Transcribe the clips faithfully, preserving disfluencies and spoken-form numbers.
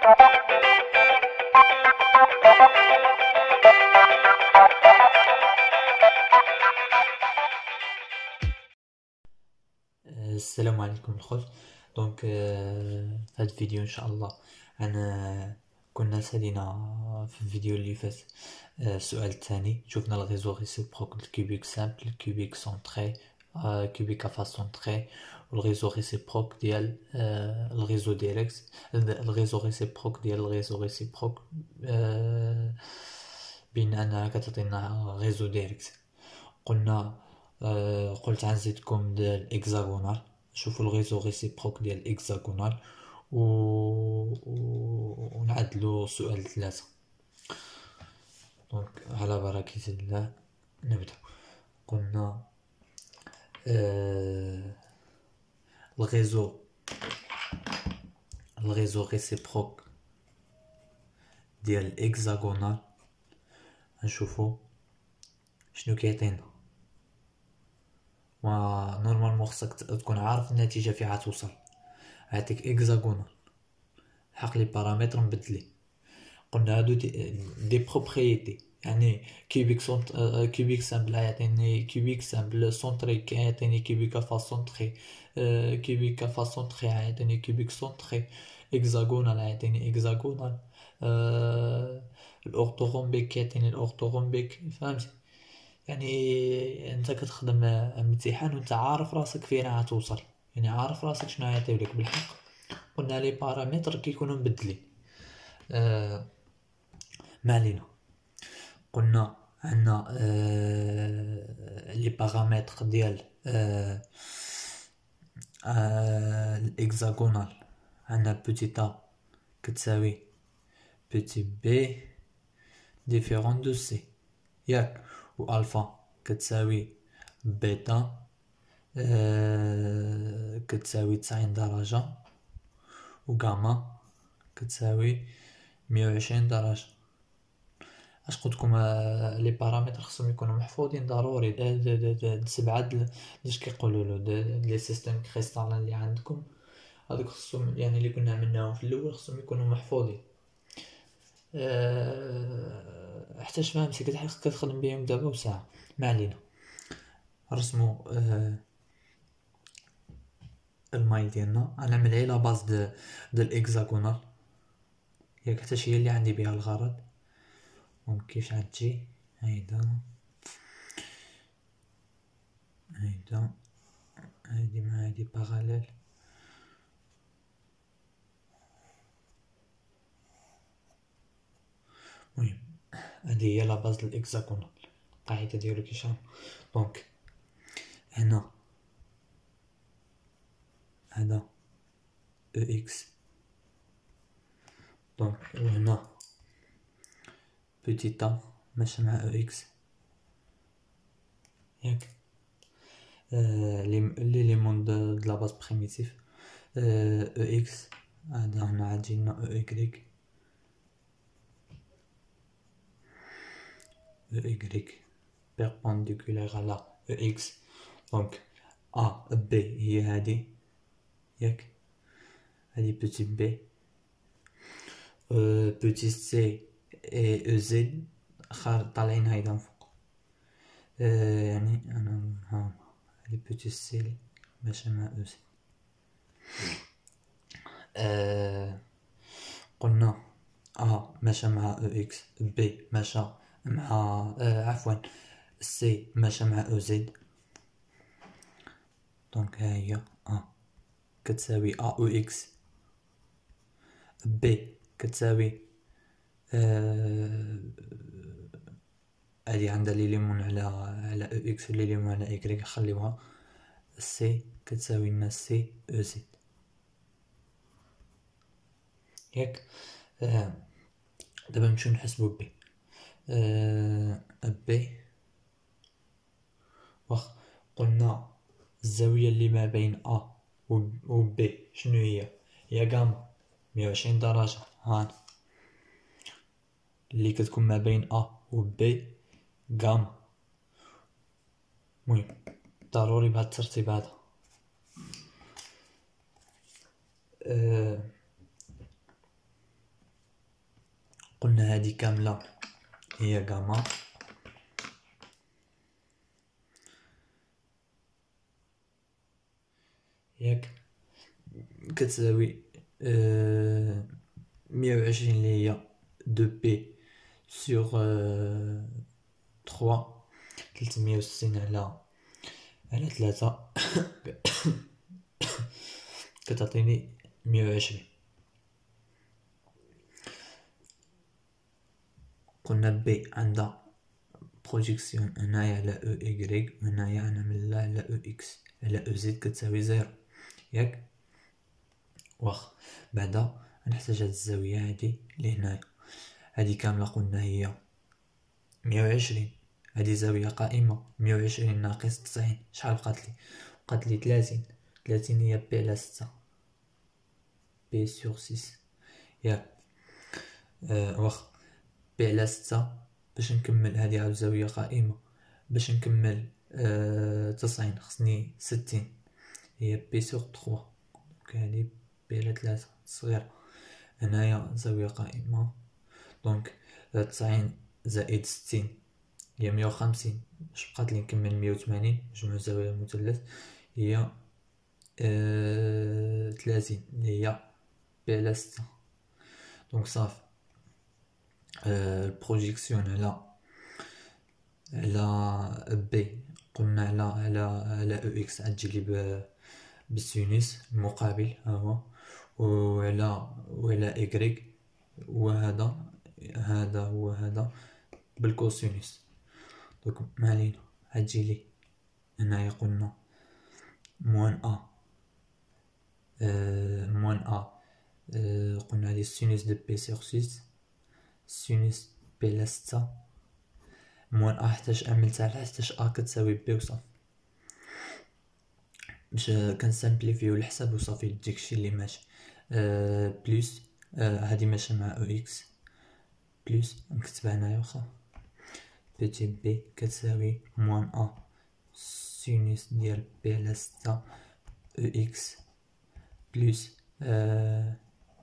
السلام عليكم الخوت. دونك في هذا الفيديو ان شاء الله انا كنا سالينا في الفيديو اللي فات السؤال الثاني. شفنا الغيزو ريسيبروك الكيوبيك سامبل الكيوبيك سونطري كيوبيك افا سونطري والغيزو ريسيبروك ديال الغيزو ديريكت الغيزو ريسيبروك ديال الغيزو ريسيبروك بين انها كتعطينا غيزو ديريكت. قلنا آه قلت عنزيدكم ديال الاكزاغونال. شوفوا الغيزو ريسيبروك ديال الاكزاغونال و... و... ونعدلو سؤال ثلاثة. دونك على بركة الله نبدأ. قلنا آه الغيزو الغيزو ريسيبروك ديال الاكزاغونال نشوفو شنو كيعطينا. ونورمالمون خصك تكون عارف النتيجة فيها توصل. عطيك اكزاغونال حق لي بارامتر مبدلين. قلنا هادو دي, دي بروبريتي، يعني كيوبيك سونت كيوبيك سامبل يعطيني كيوبيك سامبل سونطري يعطيني كيوبيك افا سونطري كيوبيك افا سونطري يعطيني كيوبيك سونطري اكزاغونال يعطيني اكزاغونال الاورثوغومبيك يعطيني الاورثوغومبيك. فهمتي؟ يعني انت كتخدم امتحان وانت عارف راسك فين غتوصل، يعني عارف راسك شنو غيعطيو لك بالحق. قلنا لي بارامتر كيكونوا مبدلين. آه ما علينا. قلنا عندنا آه لي بارامتر ديال آه آه الاكزاغونال. عندنا بوتي ا كتساوي بوتي بي ديفيرون دو سي ياك، و الفا كتساوي بيتا آه كتساوي تسعين درجة، و غاما كتساوي مية وعشرين درجة. اش قلتلكم لي بارامتر خصهم يكونوا محفوظين ضروري. سبعة اش كيقولوا له لي سيستم كريستالين اللي عندكم هذوك خصهم، يعني اللي كنا عملناهم في الاول خصهم يكونوا محفوظين. أه حتى فهمتي كتخدم بهم دابا وساعه. ما علينا. رسموا أه المايل ديالنا. انا نعمل غير لا باز د ديال الاكزاغونال ياك، حتى هي اللي عندي بها الغرض. دونك كيفاش غتجي هيدا هيدا هادي مع هادي باراليل. المهم هادي هي لا باز ديال الاكزاغونال. القاعده ديالو كيشرح. دونك هنا هذا او اكس، دونك وهنا بوتي ا ماشي مع او اكس ياك. لي ليليمون د لا باز بريميتيف او اكس. هذا هنا عاد جينا او اكريك او اكريك بيربونديكولير على او اكس. دونك ا بي هي هادي ياك، هادي بوتي بي بوتي سي اي او زد خار طالعين هايدا من فوق. يعني انا ها هادي بوتي سي ماشي مع او زد. قلنا ا ماشي مع او اكس، بي ماشي مع آه عفوا سي ماشي مع او زد. دونك ها هي ا كتساوي ا او اكس، بي كتساوي هادي عندها ليليمون على على او اكس وليليمون على اكريك نخليوها. سي كتساوي لنا سي او زد ياك. آه. دابا نمشيو نحسبو بي. آه. بي واخ قلنا الزاوية اللي ما بين ا و بي شنو هي؟ هي غاما مية وعشرين درجة. هانا اللي كتكون ما بين ا و بي غاما. المهم ضروري بهاد الترتيب هذا. أه قلنا هذه كاملة هي جاما، ياك كتساوي آه مية وعشرين اللي هي دو بي سور تخوا، تلتمية وستين على على ثلاثة كتعطيني مية وعشرين. قلنا بي عندها بروجيكسيون هنايا على او ايكغيك، وهنايا نعملها على او اكس على او زد كتساوي زيرو، ياك واخا. بعدا نحتاج هاد الزاوية هادي لهنايا، هادي كاملة قلنا هي مية وعشرين، هادي زاوية قائمة، مية وعشرين ناقص تسعين شحال بقاتلي؟ بقاتلي تلاتين، تلاتين هي بي على ستة، بي سور سيس، ياك أه واخا. بي على ستة باش نكمل هادي عاود زاوية قائمة، باش نكمل أه تسعين خصني ستين، هي بي سور تخوا، دونك هادي بي على ثلاثة صغيرة، هنايا زاوية قائمة، دونك تسعين زائد ستين هي مية وخمسين، باش بقاتلي نكمل مية وثمانين، مجموع زوايا المثلث هي أه ثلاثين اللي هي بي على ستة. دونك صافي أه البروجيكسيون على على بي قلنا على على على او اكس عتجي بالسينوس المقابل ها هو، وعلى وعلى ايكغيك وهذا هذا هو هذا بالكوسينوس. دونك ما علينا عتجي لي هنايا قلنا موان ا أه موان ا أه قلنا هادي سينوس دو بي سور سيس، سينوس بي على ستة موان ا حتاش عملتها على حتاش ا كتساوي بي وصافي، باش كنسامبليفيو الحساب وصافي داكشي اللي ماشي. أه بلوس أه هادي ماشي مع او اكس، بلوس نكتبها هنايا واخا، بيتي بي كتساوي موان ا سينوس ديال بي على ستة او اكس بلوس أه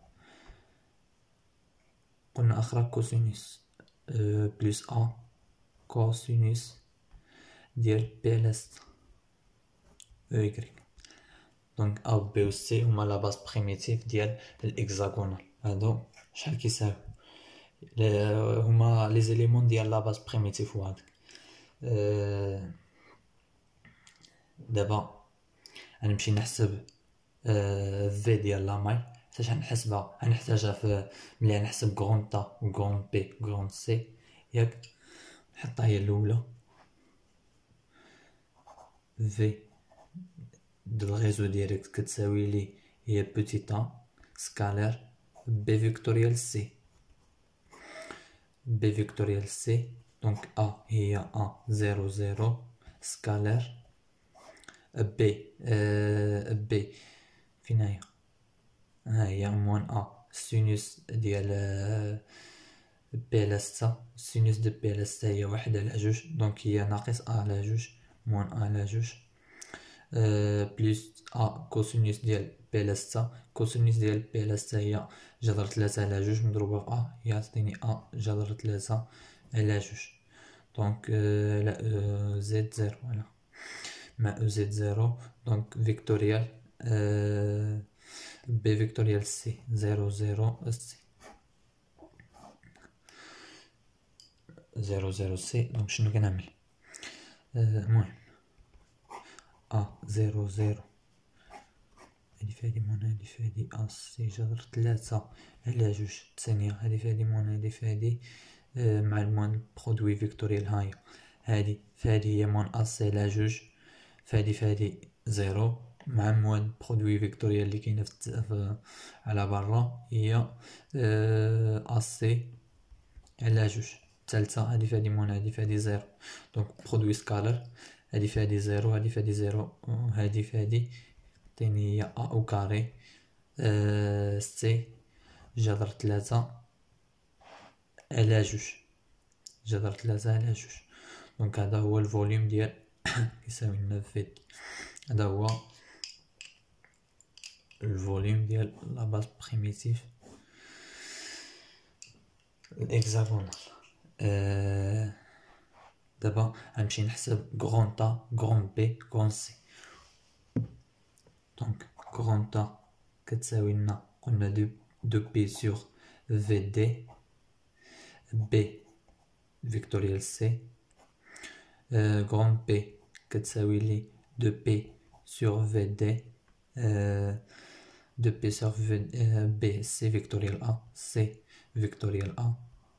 قلنا اخرى كوسينوس أه بلوس ا كوسينوس ديال بي على ستة او ايكغيك. دونك ا و بي و سي هما لا باز بريميتيف ديال الاكزاغونال، هادو شحال كيساوي؟ هما لي زيليمون ديال لا باز بريميتيف وهاداك. أه دابا غنمشي نحسب أه في ديال لا ماي، حيتاش غنحسبها غنحتاجها في ملي غنحسب كغون طا و كغون بي كغون سي، ياك نحطها هي الاولى في دو الغيزو ديريكت كتساوي لي هي بوتيت ا سكالير بي فيكتوريال سي، بي فيكتوريال سي. دونك ا هي ا زيرو زيرو سكالير بي أه بي فين هي؟ ها هي موان ا سينوس ديال بي على ستة، سينوس دو بي على ستة هي واحد على جوج، دونك هي ناقص ا على جوج موان ا على جوج أه بلوس ا كوسينوس ديال بي على ستة، كوسينوس ديال بي على ستة هي جذر ثلاثة على جوج مضروبة في ا يعطيني ا جذر ثلاثة على جوج، دونك على أه زد زيرو فوالا مع او زد زيرو، دونك فيكتوريال أه بي فيكتوريال سي زيرو زيرو سي زيرو زيرو سي. دونك شنو كنعمل؟ المهم ا زيرو زيرو هادي في هادي مون هادي في هادي ا سي جذر ثلاثة على جوج ثانية، هادي في هادي مون هادي في هادي أه مع المون برودوي فيكتوريال هاي، هادي في هادي هي مون ا سي على جوج، في هادي في هادي زيرو مع موان برودوي فيكتوريال اللي كاينه في على برا هي أه ا سي على جوج الثالثة، هادي في هادي مون هادي في هادي زيرو، دونك برودوي سكالر هادي في هادي زيرو هادي في هادي زيرو هادي في هادي عطيني هي ا او كاري أه سي جذر ثلاثة على جوج جذر ثلاثة على جوج، دونك هذا هو الفوليوم ديال يساوي لنا فيد، هذا هو الفوليوم ديال لا باز بريميتيف الإكزاغونال. آه دابا غنمشي نحسب غون تا غون بي غون سي. دونك غون تا كتساوي لنا قلنا دو دو بي سور في دي بي فيكتوريال سي. غون بي كتساوي لي دو بي سور في دي دو بي سور في بي سي فيكتوريال ا سي فيكتوريال ا.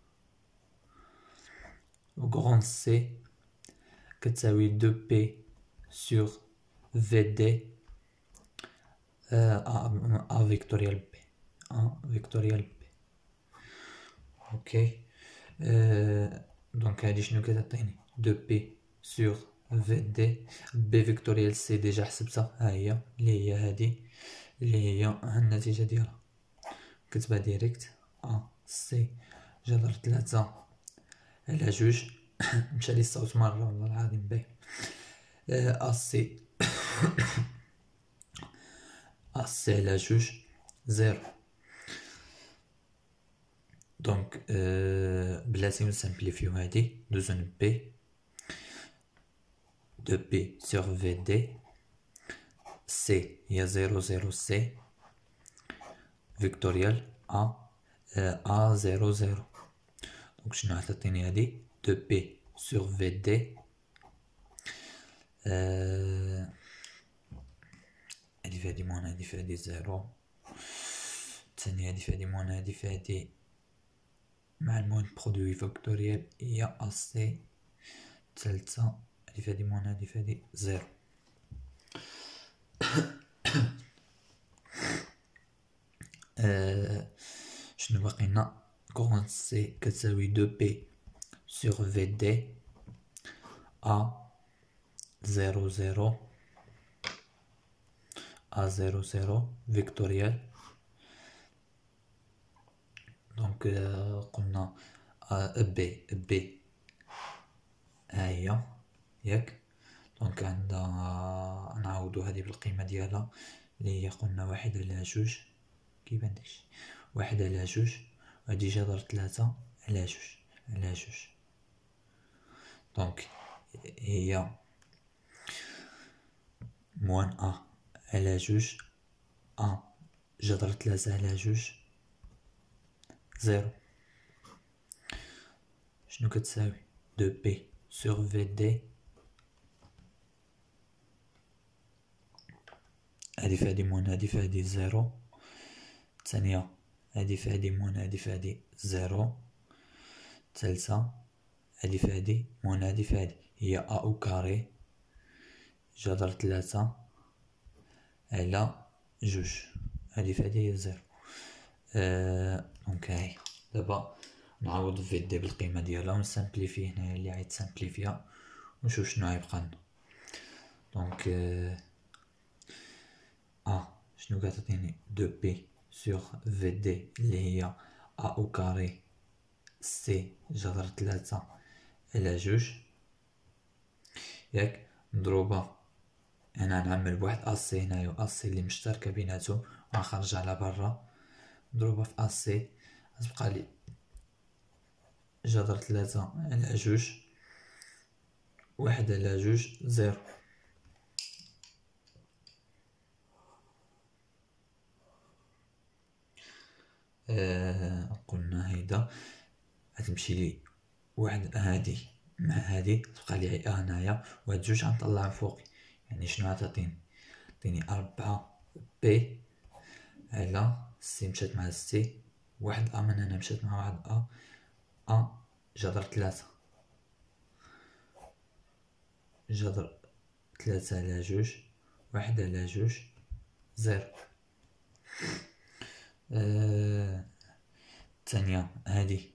غون سي كتساوي دو بي سور في دي ا ا فيكتوريال بي ا فيكتوريال بي. اوكي. دونك هادي شنو كتعطيني دو بي سور في دي بي فيكتوريال سي ديجا حسبتها، ها هي اللي هي هادي اللي هي النتيجة ديالها كتبها ديريكت ا سي جذر تلاتة على جوج. مشى لي الصوت مرة والله العظيم باين. ا سي ا سي على جوج زيرو. دونك بلاتي نسامبليفيو هادي دوزون بي دو بي سور في دي سي هي زيرو زيرو سي فيكتوريال ا ا زيرو زيرو. دونك شنو عطاتني هادي دو بي سور في دي هادي في هادي موان هادي في هادي زيرو، تاني هادي في هادي موان هادي في هادي مع المون برودوي فيكتوريال هي ا سي تالتة، هادي في هادي موان هادي في هادي زيرو. آه شنو باقي لنا غون سي كتساوي دو بي سور في دي ا زيرو زيرو ا زيرو زيرو فيكتوريال. دونك قلنا بي بي هاهي ياك. دونك عندها نعاودو هادي بالقيمة ديالها اللي هي قلنا واحد على جوج كيبان داكشي واحد على جوج، وهادي جذر تلاتة على جوج على جوج. دونك هي موان ا على جوج ا جذر تلاتة على جوج زيرو. شنو كتساوي دو بي سور في دي هادي في هادي موان هادي في هادي زيرو، الثانية هادي في هادي موان هادي في هادي زيرو، الثالثة هادي في هادي موان هادي في هادي هي ا او كاري جذر تلاتة على جوج، هادي في هادي هي زيرو. دونك هاهي دابا نعوض في دي بالقيمة ديالها ونسامبليفي هنايا اللي عايز تسامبليفيها ونشوف شنو غيبقى لنا. دونك ا شنو كتعطيني دو بي سور في دي اللي هي ا او كاري سي جذر تلاتة على جوج ياك، مضروبة انا نعمل بواحد ا سي هنايا و ا سي اللي مشتركة بيناتهم وغنخرج على برا، مضروبة في ا سي غتبقى لي جذر تلاتة على جوج واحد على جوج زيرو. آه قلنا هيدا غتمشي لي واحد هادي مع هادي تبقى لي ا هنايا وهاد جوج غنطلعهم فوقي، يعني شنو غتعطيني عطيني أربعة بي على سي مشات مع سي واحد ا من هنا مشات مع واحد ا ا جذر تلاتة جذر تلاتة على جوج واحد على جوج زيرو. الثانية آه هادي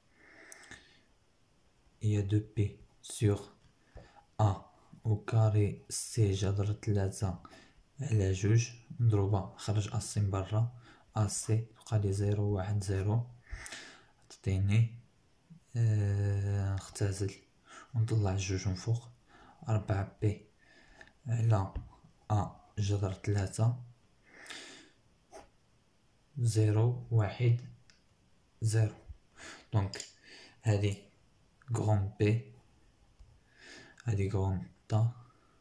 هي دو بي سور ا او كاري سي جذر تلاتة على جوج مضروبة خرج ا سي برا ا سي تبقى لي زيرو واحد زيرو، تعطيني آه نختزل ونطلع جوج من فوق أربعة بي على ا جذر تلاتة زيرو واحد زيرو. دونك هادي غران بي، هادي غران دا،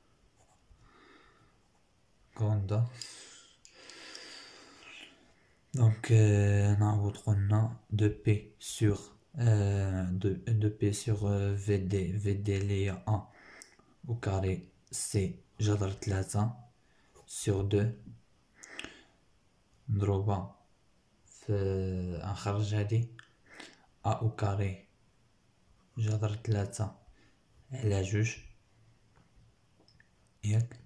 غران دا. دونك نعوض قلنا دو بي سور دو بي سور في دي، في دي لي أ أو كاري سي جذر تلاتة سور دو مضروبة في نخرج هادي أ أو كاري جذر تلاتة على جوج، ياك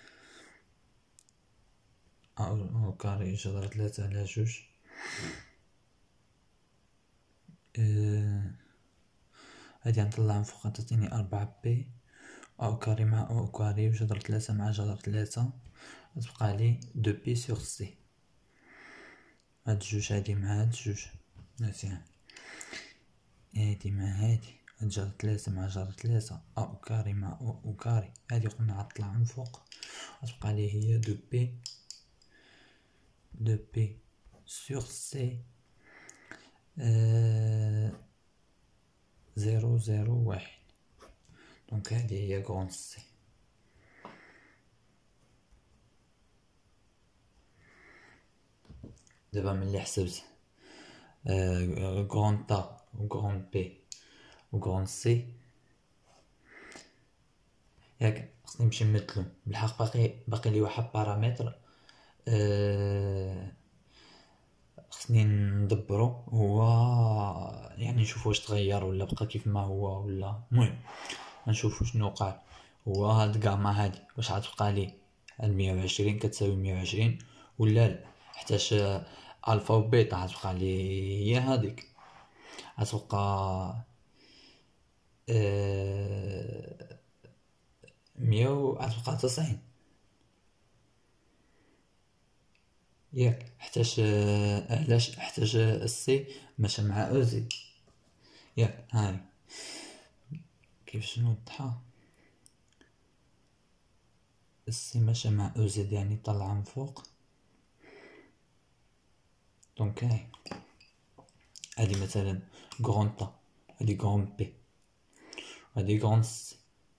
أ أو كاري جذر تلاتة على جوج. هادي نطلع من فوق تعطيني أربعة بي أو كاري مع أو كاري وجذر تلاتة مع جذر تلاتة، تبقى لي دو بي سور سي. هاد جوج هادي مع هاد جوج مزيان، هادي مع هادي، هاد جذر تلاتة مع جذر تلاتة أو كاري مع أو أو كاري، هادي قلنا غتطلع من فوق غتبقى لي هي دو بي دو بي سور سي زيرو زيرو واحد. دونك هادي هي غران سي. دابا ملي حسبت غران تا و غران بي و غران سي، ياك خصني نمشي نمثلو. بالحق باقي باقي لي واحد بارامتر خصني ندبرو، هو يعني نشوف واش تغير ولا بقى كيف ما هو ولا. المهم نشوفو شنو وقع. هو هاد غاما هادي واش غتبقى لي هاد مية وعشرين كتساوي مية وعشرين ولا لا، حتاش الفا و بيتا غتبقى لي هي هاديك، غتبقى مية غتبقى تسعين، ياك حتاش علاش؟ حتاش السي ماشي مع او زد، ياك هاي كيفاش نوضحها. السي ماشي مع او زد يعني طلع من فوق. دونك هاي هادي مثلا غران تا، هادي غران بي، هادي غران سي.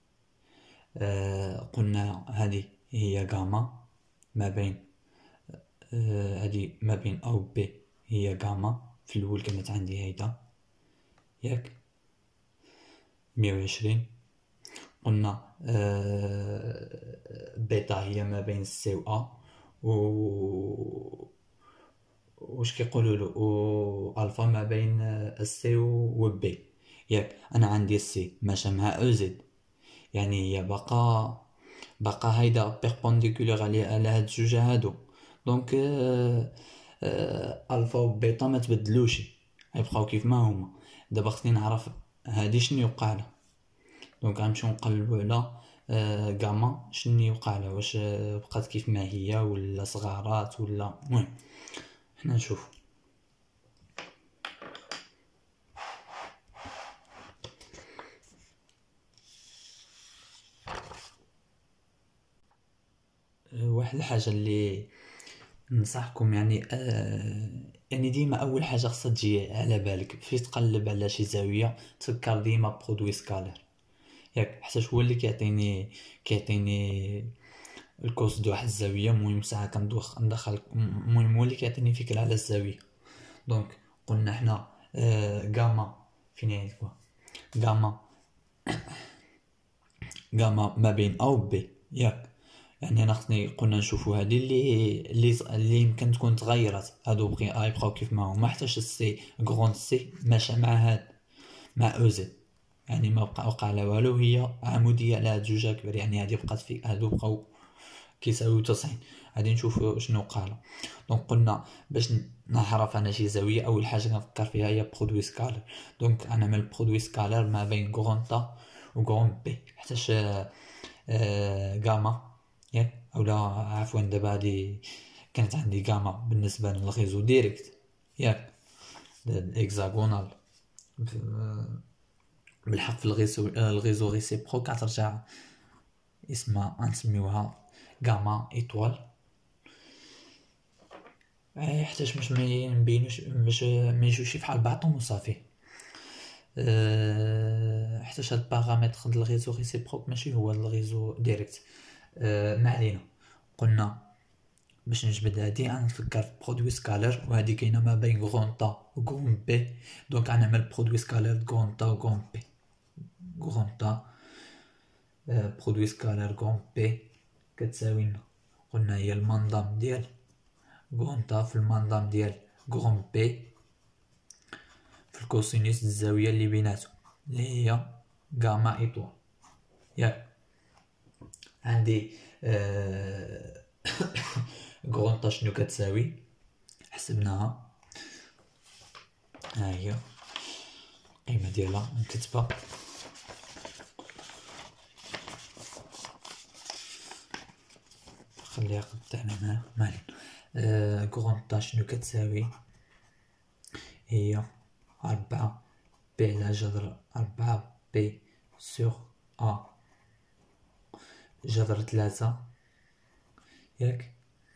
آه قلنا هادي هي غاما ما بين هادي ما بين او بي هي غاما، في الاول كانت عندي هيدا ياك مية وعشرين. قلنا آه بيتا هي ما بين سي و ا و واش كيقولولو و الفا ما بين السي و بي، ياك انا عندي السي ماشي مع او زد، يعني هي باقا باقا هيدا بيربونديكولير على على هاد الجوج هادو. دونك آه آه الفا و بيتا ما تبدلوش، غيبقاو كيف ما هما. دابا خصني نعرف هادي شنو يوقع لها. دونك غنمشيو نقلبو على آه غاما شنو يوقع لها، واش بقات كيف ما هي ولا صغارات ولا. المهم حنا نشوفو. واحد الحاجه اللي ننصحكم يعني آه يعني ديما اول حاجه خصها تجي على بالك في تقلب على شي زاويه، تفكر ديما برودوي سكالير، ياك حيت هو اللي كيعطيني كيعطيني الكوس دو واحد الزاويه. المهم ساعه كندوخ ندخل، المهم هو اللي كيعطيني فكره على الزاويه. دونك قلنا حنا آه غاما فين عندكم غاما غاما ما بين او بي، ياك يعني انا خصني قلنا نشوفوا هذه اللي اللي اللي يمكن تكون تغيرت، هادو بقي يبقاو كيف ما هما، حتى السي غران سي ماشي مع هاد مع او زد، يعني ما بقى وقع لا والو، هي عموديه على هاد جوج كبير، يعني هادي بقات في هادو بقاو كيساويو تسعين. غادي نشوفوا شنو وقع له. دونك قلنا باش نعرف انا شي زاويه اول حاجه كنفكر فيها هي برودوي سكالر. دونك انا نعمل برودوي سكالر ما بين غران تا و غران بي، حتاش آه غاما ياك اولا عفوا دابا هادي كانت عندي غاما بالنسبه للغيزو ديريكت ياك الاكزاغونال بالحق في الغيزو الغيزو ريسيبروك غترجع اسمها نسميوها غاما ايطوال. يحتاج باش ما نبينوش باش ما يجوش فحال بعضهم وصافي. أه حتى هاد البارامتر د الريزو ريسيبروك ماشي هو الريزو ديريكت. أه ما علينا. قلنا باش نجبد هادي غنفكر في برودوي سكالر، وهادي كاينه ما بين غون طا و غون بي، دونك غنعمل برودوي سكالر غون طا و غون بي. غون طا أه برودوي سكالر غون بي كتساوي لنا، قلنا هي المنظم ديال غون طا في المنظم ديال غون بي في الكوسينوس الزاوية اللي بيناتهم اللي هي غاما ايطوال. ياك عندي آه غونطا شنو كتساوي، حسبناها، ها هي القيمة ديالها مكتبة. خليها قدامنا هنا مالين. آه غونطا شنو كتساوي، هي أربعة بي على جذر أربعة بي سوغ أ جذر ثلاثة. ياك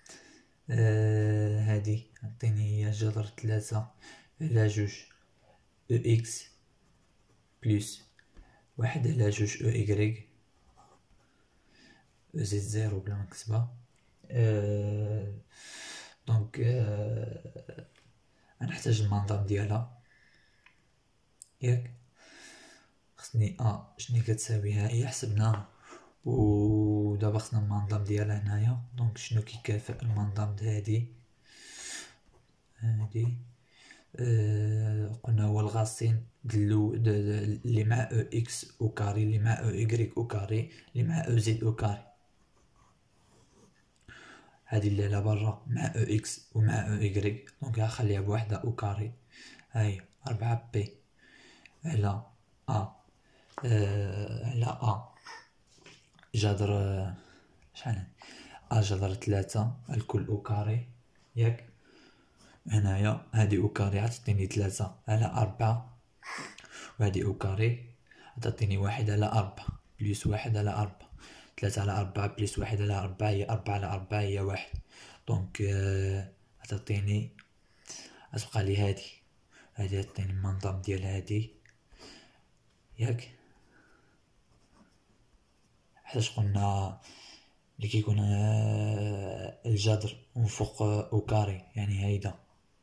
آه هادي عطيني هي جذر ثلاثة على جوج او اكس بلس واحد على جوج او ايكغيك او زيد زيرو بلا مكتبة. آه دونك آه غنحتاج المنظم ديالها. ياك خصني ا شنو كتساوي، ها هي حسبناها، و دابا خصنا المنظم ديالها هنايا. دونك شنو كيكافئ المنظم د هادي هادي أه قلنا هو الغاسين دلو اللي مع او اكس او كاري اللي مع او ايكغيك او كاري اللي مع او زد او كاري. هادي اللي على برا مع او اكس و مع او ايكغيك، دونك غنخليها بوحدة او كاري. هاهي أربعة بي على ا أه على ا جذر شحال ا جذر ثلاثة الكل او كاري. ياك هنايا هادي او كاري عتعطيني ثلاثة على أربعة، وهادي او كاري عتعطيني واحد على أربعة بلس واحد على أربعة. ثلاثة على أربعة بلس واحد على أربعة هي أربعة على أربعة هي واحد، دونك عتعطيني عتبقى لي هادي هادي عتعطيني المنظم ديال هادي. ياك حيتاش قلنا اللي كيكون الجذر من فوق او كاري يعني هيدا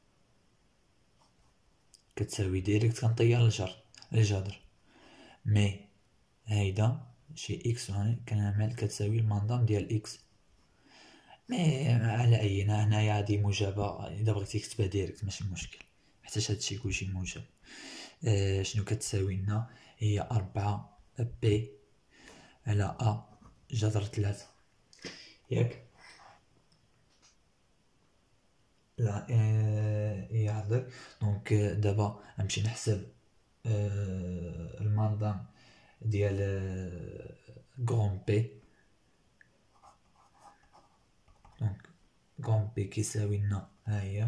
كتساوي ديريكت كنطير الجر الجذر، مي هيدا شي اكس كنعمل كتساوي المنظم ديال اكس. مي على اينا هنايا هادي موجبة، اذا بغيتي تكتبها ديريكت ماشي مشكل حيتاش هادشي كلشي موجب. آه شنو كتساوي لنا، هي أربعة بي على ا جذر ثلاثة. ياك لا هي عندك. دونك دابا نمشي نحسب آه المنظم ديال غون بي. دونك غون بي كيساوي لنا ها هي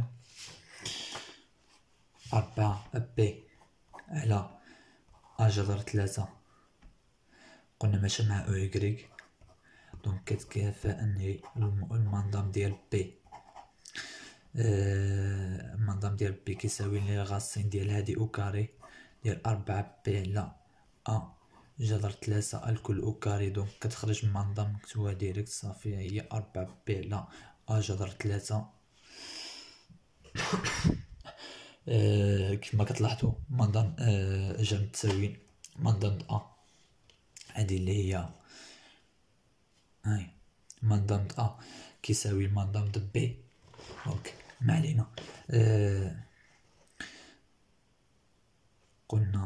أربعة بي على ا جذر ثلاثة، قلنا ماشي مع او ايكغيك، دونك كتكافئني المنظم ديال بي. آه المنظم ديال بي كيساوي لي غاسين ديال هادي او كاري ديال أربعة بي على ا جذر ثلاثة الكل او كاري، دونك كتخرج المنظم نكتبوها ديريكت صافي هي أربعة بي على ا جذر ثلاثة. آه كما كتلاحظوا منظم آه جمع التساويين منظم ا هادي اللي هي هاي منظم ا كيساوي المنظم د بي. دونك ما علينا. آه قلنا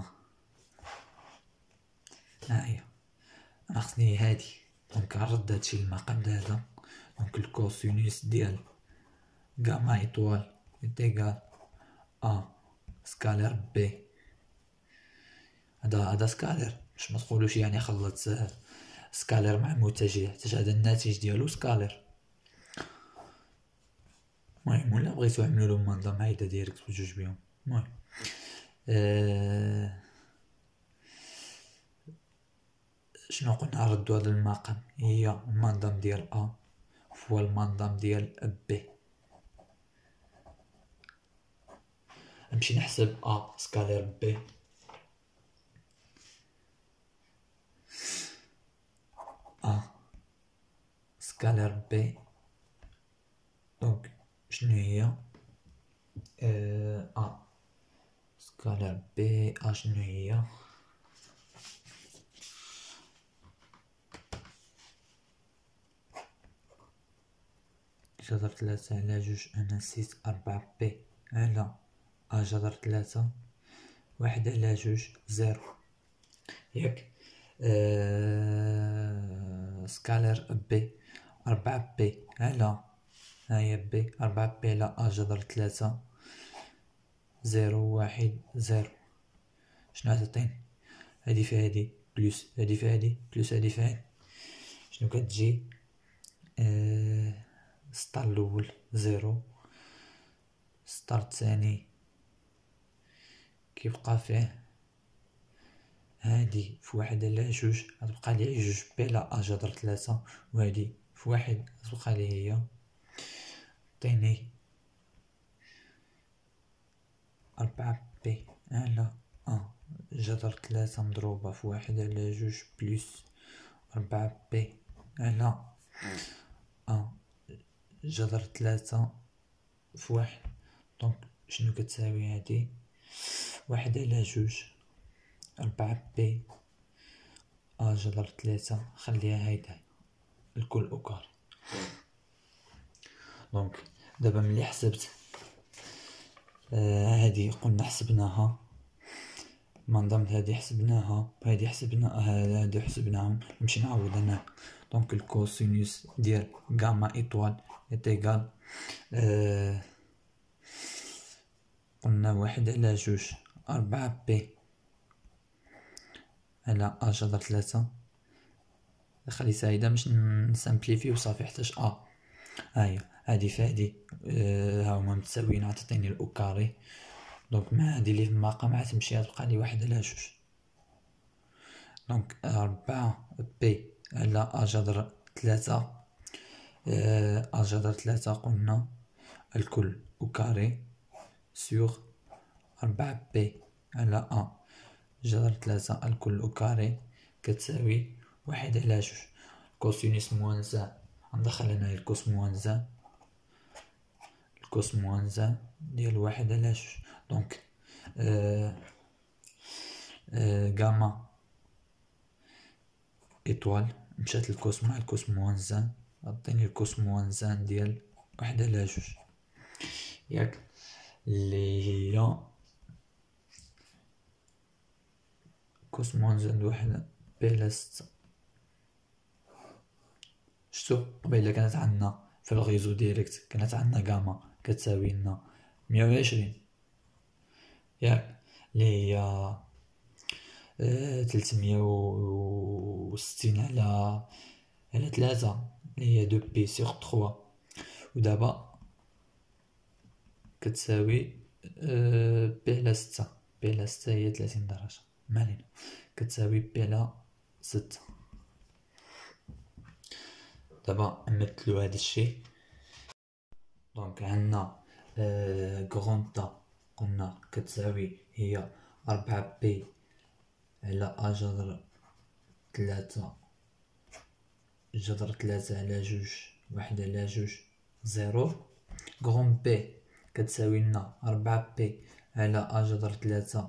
ها هي انا خصني هادي، دونك نرد هادشي للمقام هذا. دونك الكوسينوس ديال غاما ايطوال انتيغال ا سكالير بي، هذا هذا سكالير باش ما تقولوش يعني خلط سكالير مع متجه، حتى هذا الناتج ديالو سكالير. المهم ولا بغيتو عملوا له منظم هيدا ديريكت بجوج بيهم. المهم أه... شنو قلنا ردو هذا المقام، هي المنظم ديال ا هو المنظم ديال بي. نمشي نحسب ا سكالير بي ا سكالير بي. دونك شنو هي ا سكالير بي ا شنو هي؟ جذر ثلاثة على جوج أنا نسيت أربعة بي على أ جذر ثلاثة واحد على جوج زيرو ياك. أه... سكالير بي أربعة بي على هاهي بي أربعة بي على أ جذر ثلاثة زيرو واحد زيرو. شنو غتعطيني؟ هادي في هادي بلوس هادي في هادي بلوس هادي في هادي شنو كتجي؟ أه... ستار الأول زيرو ستار الثاني كيبقى فيه هادي في واحد على جوج غتبقى لي جوج بي على أ جذر ثلاثة وهادي في واحد غتبقى لي هي عطيني أربعة بي على أ جذر ثلاثة مضروبة في واحد على جوج بلس أربعة بي على أ جذر ثلاثة في واحد. دونك شنو كتساوي هادي؟ واحد على جوج أربعة بي أ جذر ثلاثة خليها هيدا الكل أكار. دونك دابا ملي حسبت آه هادي قلنا حسبناها منظمة هادي حسبناها وهادي حسبناها هادي حسبناهم نمشي نعوض هنا. دونك الكوسينوس ديال غاما ايطوال ايتيغال آه قلنا واحد على جوج أربعة بي على أ جذر ثلاثة خلي سايدة باش نسامبليفي وصافي حتاش أ هاهي هادي في هادي آه هاهما متساويين عتعطيني الأو كاري. دونك مع هادي لي في المقام عاد تمشي تبقى لي واحد على جوج. دونك أربعة بي على أ جذر ثلاثة آه أ جذر ثلاثة قلنا الكل أو كاري سيغ أربعة بي على أ جذر ثلاثة الكل أو كاري كتساوي واحد على جوج. كوسينوس موان زان غندخل هنايا الكوس موان زان الكوس موان زان ديال واحد على جوج. دونك آه آه غاما ايطوال مشات الكوس مع الكوس موان زان عطيني الكوس موان زان ديال واحد على جوج ياك اللي هي كوس موان زان واحد بي على ستة. شتو قبيله كانت عندنا في الغيزو ديريكت كانت عندنا غاما كتساوي لنا مية وعشرين ياك اللي هي تلتمية وستين على على ثلاثة اللي هي دو بي سيغ تخوا. ودابا كتساوي بي على ستة بي على ستة هي ثلاثين درجة مالينا كتساوي بي على ستة. دابا نمثلو هاد الشي. دونك عندنا غرونتا قلنا كتساوي هي أربعة بي على أ جذر ثلاثة جذر ثلاثة على جوج واحد على جوج زيرو. غرون بي كتساوي لنا أربعة بي على أ جذر ثلاثة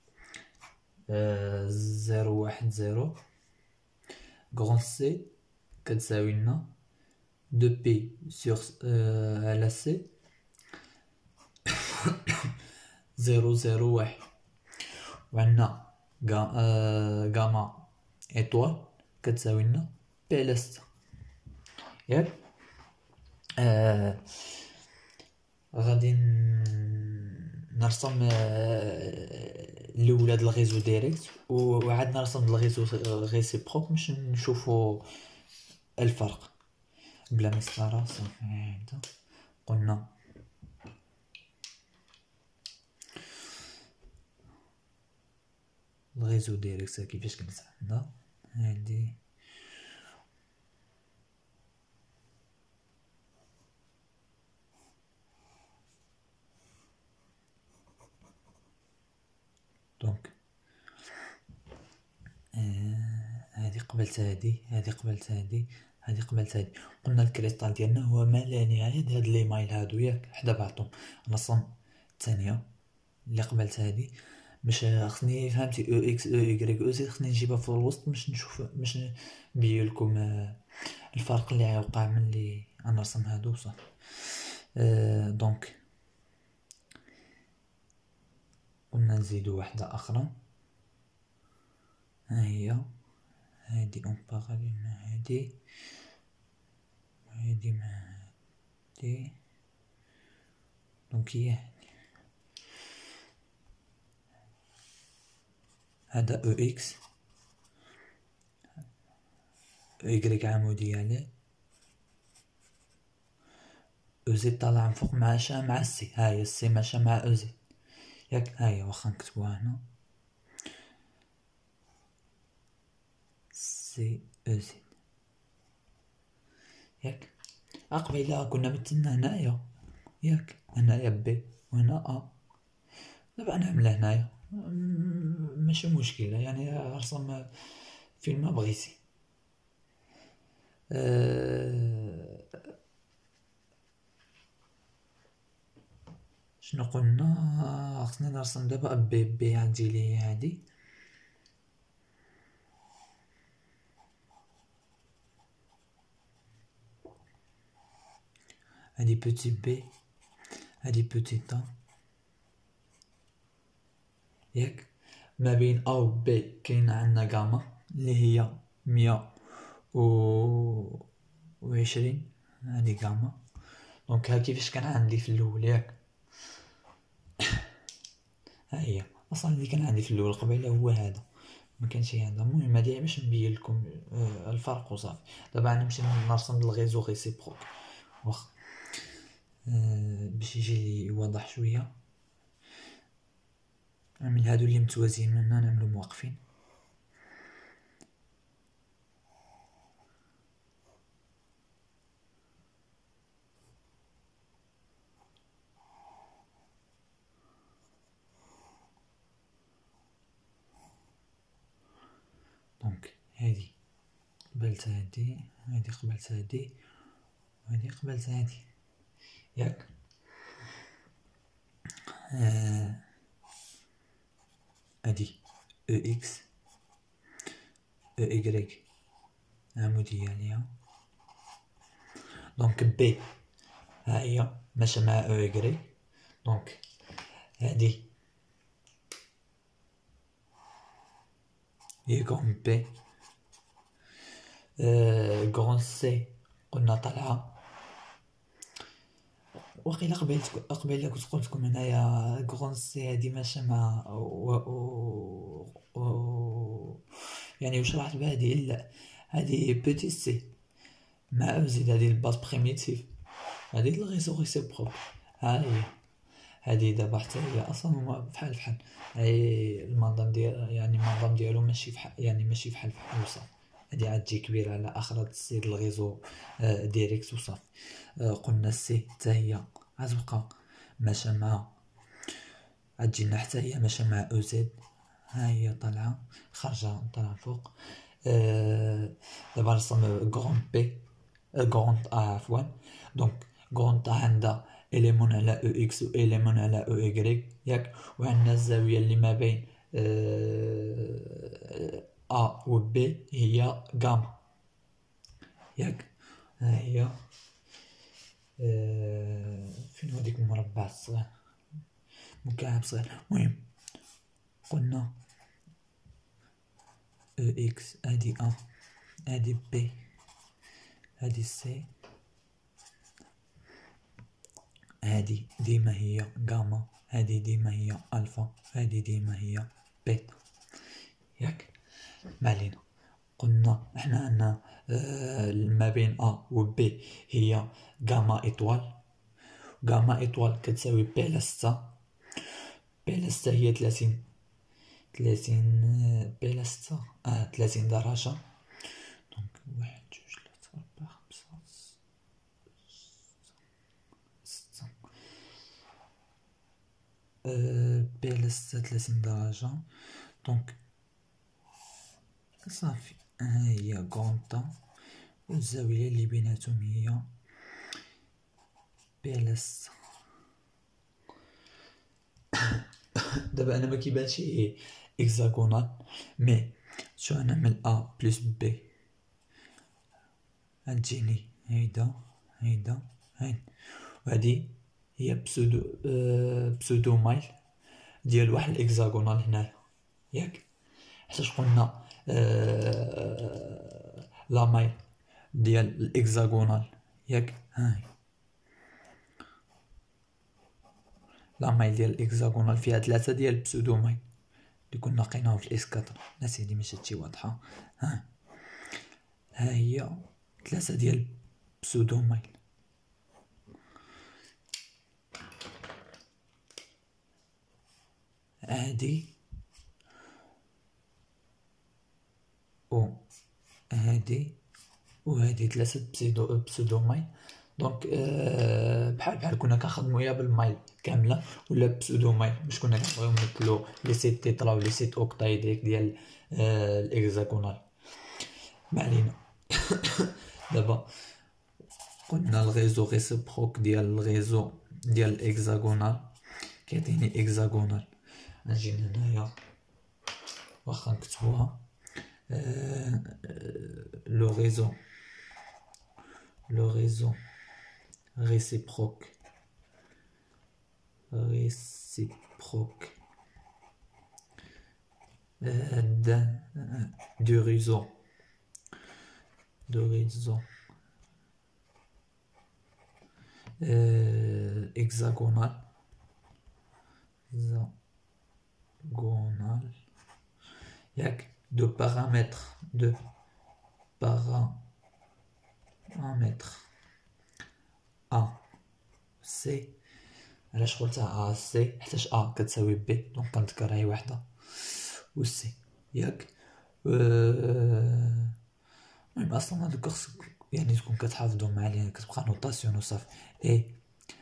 زيرو واحد زيرو. غرون سي كتساوي لنا دو بي سيغ على سي زيرو زيرو واحد. وعندنا غاما ايطوال كتساوي لنا بي على ستة ياك. آه غادي نرسم آه الاولى د الغيزو ديريكت وعاد نرسم الغيزو ريسيبروك باش نشوفو الفرق بلا مسطره. صافي هدا قلنا الغيزو ديريكت كيفاش كانت عندنا هادي دونك هادي قبلت هادي، هادي قبلت هادي، هادي قبلت هادي. قلنا الكريستال ديالنا هو ما لا نهاية هاد لي مايل هادو ياك حدا بعضهم. نرسم الثانية اللي قبلت هادي باش خصني فهمتي او اكس او ايكغيك او زد خصني نجيبها في الوسط باش نشوف باش نبين لكم الفرق اللي غيوقع ملي غنرسم هادو صافي. أه دونك قلنا نزيدو واحدة اخرى، ها هي هادي اون باغاليل مع هادي وهادي مع هادي. دونك هي هذا او اكس او ايكغيك عمودية عليه، او زد طالع من فوق مع شا مع السي، هاهي السي ماشا مع او زد ياك. هاهي واخا نكتبوها هنا سي او زد ياك. قبيله كنا مثلنا هنايا ياك، هنايا بي وهنا ا. دابا نعملها هنايا ماشي مشكلة، يعني رسم فين ما بغيتي. أه شنو قلنا خصني نرسم دابا بي بي عندي لي هادي هادي بوتي بي هادي بوتي تا ياك. ما بين ا و بي كاينه عندنا غاما اللي هي مية و وعشرين، هادي غاما. دونك ها كيفاش كان عندي في الاول ياك، ها هي اصلا اللي كان عندي في الاول قبيله هو هذا، ما كانش هذا. المهم هادي باش نبين لكم الفرق وصافي. دابا غنمشي نرسم الغيزو ريسيبروك واخا أه باش يجي لي واضح شويه. نعمل هادو اللي متوازيين من هنا نعملهم واقفين. دونك هادي قبلت هادي، هادي قبلت هادي، وهادي قبلت هادي ياك. هادي او اكس او ايكغيك عمودية عليها. دونك بي ها هي ماشا مع او ايكغيك. دونك هادي هي كون بي. أه كون سي قلنا طالعة. وقيلا قبيلت قبيله كنت قلت لكم هنايا كون سي هادي ماشا مع و و و يعني واش راح بهادي. لا هادي بوتي سي مع او زد، هادي الباز بريميتيف، هادي الغيزو ريسيبروك. ها هي هادي دابا حتى هي اصلا هما بحال بحال. هاي المنظم ديال يعني المنظم ديالو ماشي بحال يعني ماشي بحال بحال وصافي. هادي عاد تجي كبيرة على اخر السيد الغيزو آه ديريكت وصافي. آه قلنا السي حتى هي غتبقى ماشا مع غتجينا حتى هي ماشا مع او زد. ها هي طالعة خارجة طالعة فوق. آه دابا نرسم كغون بي كغون ا عفوا. دونك كغون ا عندها إليمون على او اكس و إليمون على او ايكغيك ياك. وعندنا الزاوية اللي ما بين أه ا و بي هي غاما ياك. ها هي أه فين هو ديك المربع الصغير مكعب صغير. المهم قلنا او اكس هادي ا هادي بي هادي سي هادي ديما هي غاما هادي ديما هي الفا هادي ديما هي بيتا ياك. معلينا قلنا احنا عندنا آه ما بين ا و بي هي غاما ايطوال. غاما ايطوال كتساوي بي على ستة. بي على ستة هي تلاتين تلاتين بي على ستة اه تلاتين درجة. دونك واحد جوج ثلاثة أربعة خمسة ستة. بي على ستة وثلاثين درجة. دونك صافي ها هي كونطا، والزاوية اللي بيناتهم هي بي على ستة. دابا انا ما كيبانش اكزاغونال، مي شو غنعمل ا بلس بي غتجيني هيدا هيدا هاين، وهادي هي بسودو آه بسودو مايل ديال واحد الاكزاغونال هنايا، ياك؟ حيتاش قلنا آه لا مايل ديال الاكزاغونال، ياك؟ هاي لا مايل ديال الاكزاغونال فيها ثلاثة ديال بسودو مايل اللي كنا لقيناهم في الاس أربعة. ناس هادي ماشي هادشي واضحة. ها ها هي ثلاثة ديال بسودو مايل. هادي و هادي وهادي ثلاثة بسودو بسودو مايل. دونك آه بحال بحال كنا كنخدمو يا بالمايل كاملة ولا بسودو مايل، باش كنا كنبغيو نمثلو لي سيت تيترا ولي سيت اوكتايد ديال آه الاكزاغونال. ما علينا. دابا قلنا الغيزو ريسيبروك ديال الغيزو ديال الاكزاغونال كيعطيني اكزاغونال. نجي هنايا واخا نكتبوها euh, le réseau le réseau réciproque réciproque euh, d'un euh, du réseau de réseau euh, hexagonal hexagonal yak de paramètres de paramètres A C. علاش قلتها A C؟ حيتاش A كتساوي B، دونك كنذكر هي وحده و C، ياك؟ المهم اصلا هادوك خصك يعني تكون كتحافظهم معايا، كتبقى نوطاسيون وصافي. اي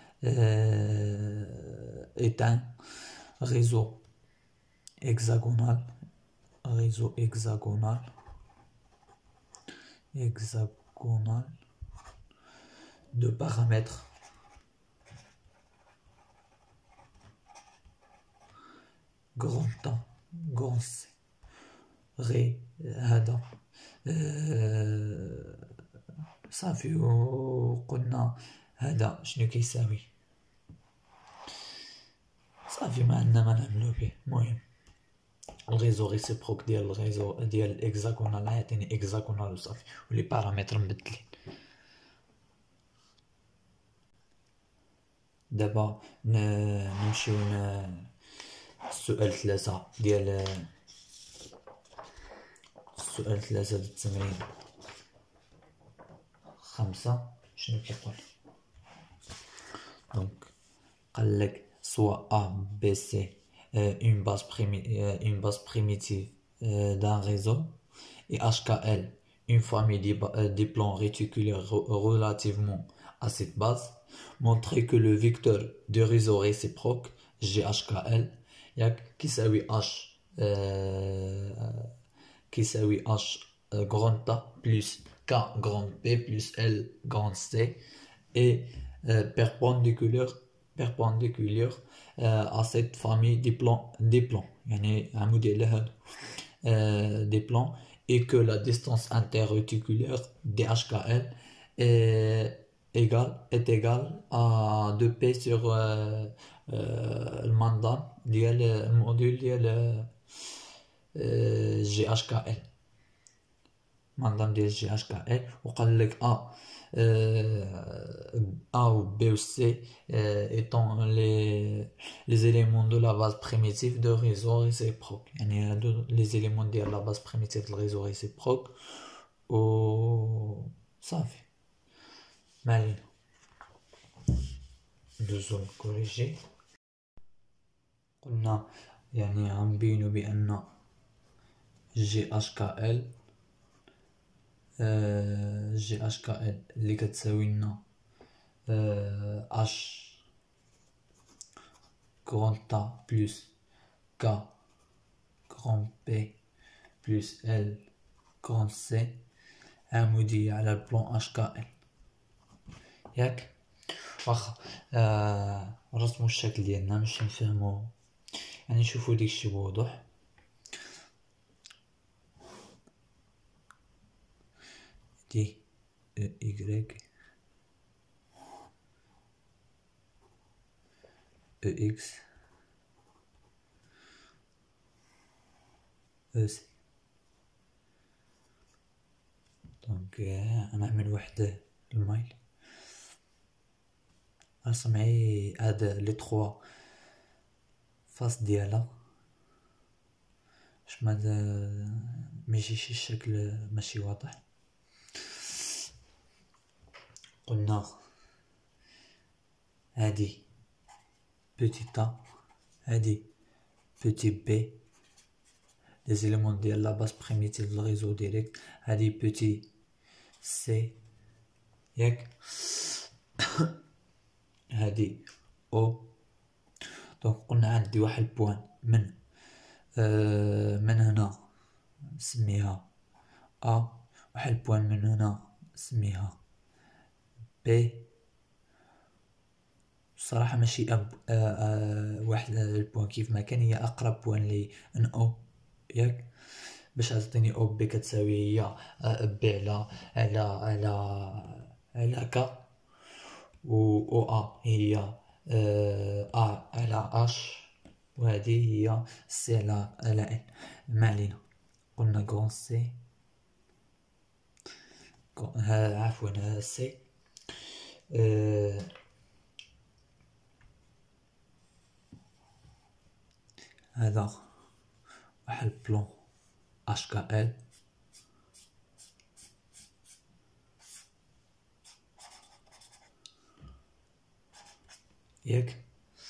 est un réseau hexagonal réseau hexagonal hexagonal de paramètres grand A grand C ري هذا أه صافي. وقلنا هذا شنو كيساوي صافي، ما عندنا ما نعملو به. المهم الغيزو ريسيبروك ديال الغيزو ديال الاكزاغونال يعطيني اكزاغونال وصافي، ولي بارامتر مبدلين. دابا نمشيو السؤال ثلاثة ديال السؤال ثلاثة ديال التمرين خمسة. شنو كيقول؟ دونك قالك soit A, B, C euh, une base primi euh, une base primitive euh, d'un réseau et H K L une famille de, euh, des plans réticulaires re relativement à cette base. Montrer que le vecteur du réseau réciproque G H K L qui s'appelle H euh, qui s'appelle H euh, grand A plus K grand B plus L grand C est euh, perpendiculaire perpendiculaire euh, à cette famille des plans des plans يعني عمودي على هادو euh, des plans et que la distance interréticulaire D H K L est égale est égale à deux P sur euh, euh, le mandat ديال الموديل ديال euh, G H K L mandat ديال G H K L. وقال لك A Euh, A ou B ou C euh, étant les, les éléments de la base primitive de réseau réciproque. يعني les éléments de la base primitive du réseau réciproque و صافي ما علينا. دوزو كوريجي. قلنا يعني غنبينو بأن جي اش كا ال جي اش كا ال اللي كتساوي لنا اش grand A plus K grand P plus L grand C عمودية على البلون اش كا ال. ياك واخا آه رسمو الشكل ديالنا باش نفهمو يعني نشوفو داكشي بوضوح. دي او y او x او c. دونك نعمل واحد المايل نرسم معي هاد لي تخوا فاس ديالها باش ما ميجيش الشكل ماشي واضح. قلنا هادي بوتيت ا هادي بوتي بي لي زيليمون ديال لا باس بريميتيف دو ريزو ديريكت. هادي بوتي سي ياك هادي او. دونك قلنا عندي واحد البوان من آه من هنا نسميها ا، واحد البوان من هنا نسميها بي. صراحة ماشي أب آه آه واحد البوان كيف ما كان، هي أقرب بوان لي ان او ياك باش تعطيني او بي كتساوي هي بي على على على على كا، و او ا هي ا على اش، وهذه هي سي على على ان. ما علينا. قلنا كون سي عفوا سي أه هذا واحد البلون اش كا ال ياك.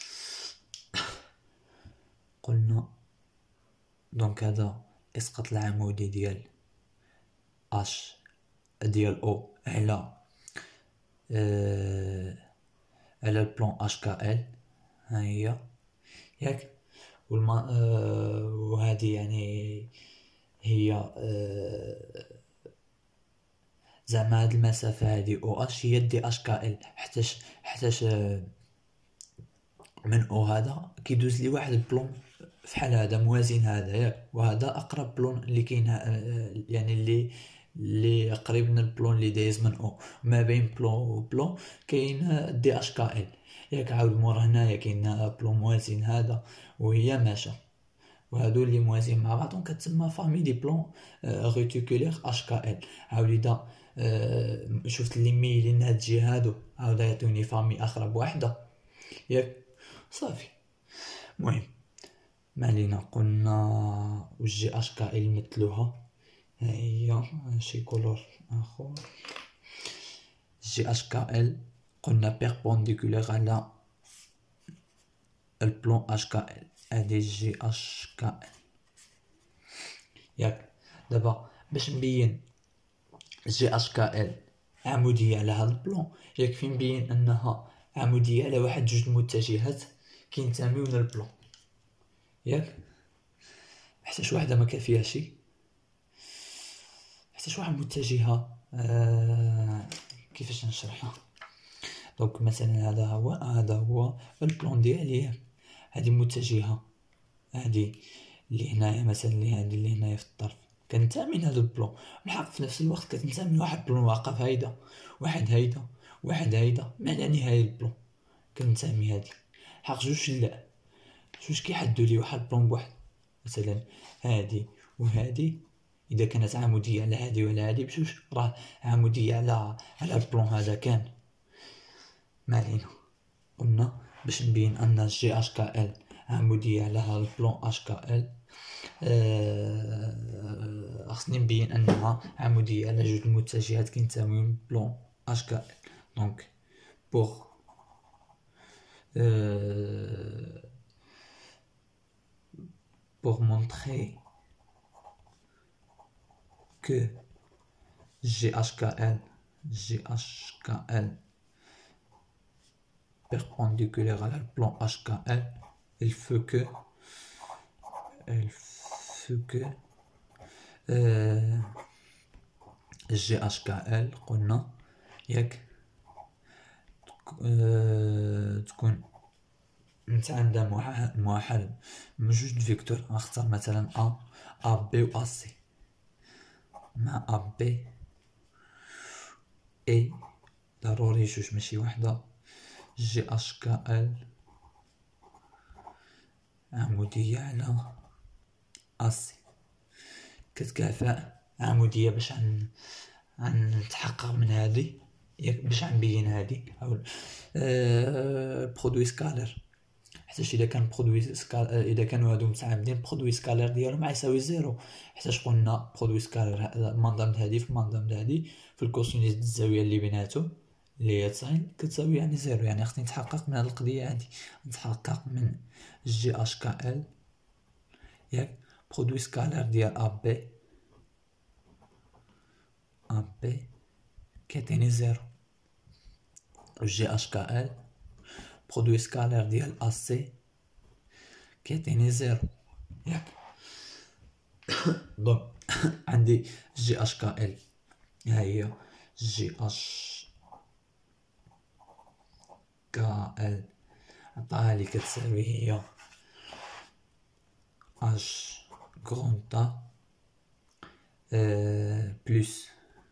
قلنا دونك هذا اسقط العمودي ديال اش ديال او على آه على البلون اش كا ال، ها هي ياك. والما آه وهذه يعني هي آه زعما هاد المسافة هادي او اش هي دي اش كا ال، حتاش حتاش آه من او هذا كيدوز لي واحد البلون فحال هذا موازين هذا ياك، وهذا اقرب بلون اللي كاين يعني اللي اللي قريب من البلون اللي دايز من او. ما بين بلون و بلون كاين دي اش كا ال ياك. عاود مور هنايا كاين بلون موازين هذا وهي ماشا، وهادو اللي موازين مع بعضهم كتسمى فامي دي بلون ريتيكولير اش كا ال. عاود اذا أه شفت اللي ميلين هاد الجهه هادو عاود يعطوني فامي اخرى بوحده ياك صافي. المهم ما علينا. قلنا وجي اش كا ال مثلوها، ها هي شي كولور اخر. جي اش كا ال قلنا بيربونديكولير على البلون اش كا ال، هادي جي اش كا ال ياك. دابا باش نبين جي اش كا ال عمودية على هاد البلون يكفي نبين انها عمودية على واحد جوج المتجهات كينتميو للبلون ياك. حتىش وحده ما كافيهاشي، حتىش واحد متجهة آه كيفاش نشرحها. دونك مثلا هذا هو هذا هو البلون ديالي، هذه متجهة هذه اللي هنايا مثلا اللي هذه اللي هنايا في الطرف كنتمي لهذا البلون، بالحق في نفس الوقت كتنتمي لواحد البلون واقف هيدا واحد هيدا واحد هيدا ما لا نهاية البلون كنتمي هذه حق جوج لا جوج كيحدوا لي واحد البلون بواحد. مثلا هذه وهذه اذا كانت عمودية على هذه وعلى هذه بجوج راه عمودية على على البلون هذا كان. ما علينا. قلنا باش نبين ان جي اش كا ال عمودية على هذا البلون اش كا ال أه... خصني نبين انها عمودية على جوج المتجهات كينتميو للبلون اش كا ال. دونك بوغ أه... pour montrer que G H K L G H K L perpendiculaire à le plan H K L il faut que il faut que euh, جي اش كا ال قلنا ياك أه تكون متعامدة مع موحد من جوج فيكتور. غنختار مثلا ا ا بي و ا سي مع ا بي اي ضروري جوج ماشي وحدة. جي اش كا ال عمودية على ا سي كتكافئ عمودية باش عن نتحقق من هادي ياك باش نبين هادي او أه برودوي سكالر حيتاش اذا كان برودوي سكالر اذا كانوا هادو متعامدين برودوي سكالر ديالهم غيساوي زيرو حيتاش قلنا برودوي سكالر المنظم هادي في المنظم هادي في الكوسينوس د الزاويه اللي بيناتهم اللي هي تسعين كتساوي يعني زيرو. يعني خصني نتحقق من هاد القضيه هادي نتحقق من جي اش كا ال ياك برودوي سكالر ديال ا بي ا بي كيعطيني زيرو. جي اش كا ال برودوي سكالر ديال ا سي كيعطيني زيرو ياك. دونك عندي جي اش كا ال ها هي جي اش كا ال عطاها لي كتساوي هي اش غروندا أه بلس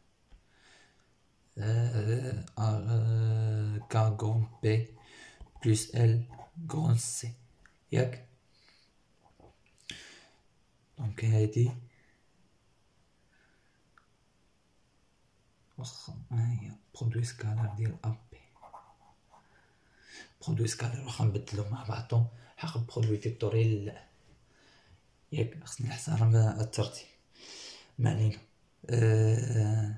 أه أه كا غرون بي بلس ال غرون سي ياك. دونك هادي واخا ها هي برودوي سكالر ديال ا بي برودوي سكالر واخا نبدلو مع بعضهم حق برودوي فيكتوريال لا ياك خصني نحترم الترتيب ما علينا. أه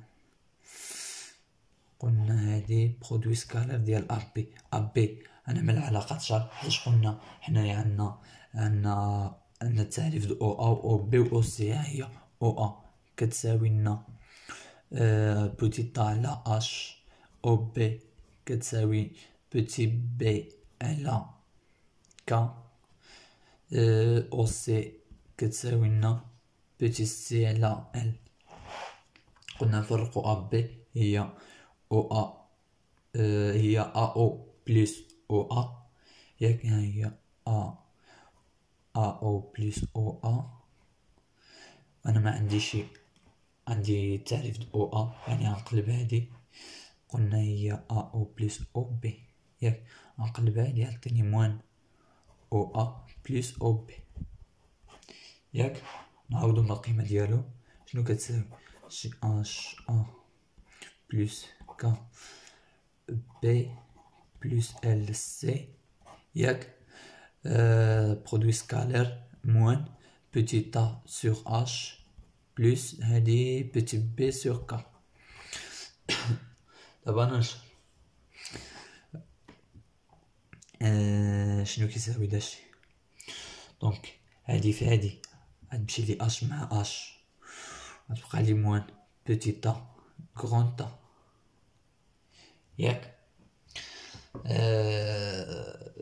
قلنا هادي برودوي سكالر ديال ا بي ا بي انا من العلاقات شرط حيت قلنا حنايا عندنا عندنا عندنا التعريف د او ا و او بي و او سي. ها هي او ا كتساوي لنا أه بوتي طا على اش او بي كتساوي بوتي بي على كا أه او سي كتساوي لنا بوتي سي على ال. قلنا نفرقو ا بي هي او ا أه هي ا او بلس او ا ياك. ها هي ا ا او بلس او ا انا ما عندي شي عندي تعريف د او ا يعني غنقلب هادي. قلنا هي ا او بلس او بي ياك غنقلب هادي يعطيني موان او ا بلس او بي ياك. نعاودو من القيمه ديالو شنو كتساوي جي اش ا بلس كا بي بلس ال سي ياك. أه برودوي سكالر موان بوتي تا سور اش بلس هادي بوتي بي سور كا. دابا ننشر أه شنو كيساوي داكشي. دونك هادي في هادي غتمشي لي اش مع اش غتبقى لي موان بوتي تا غرون تا ياك. أه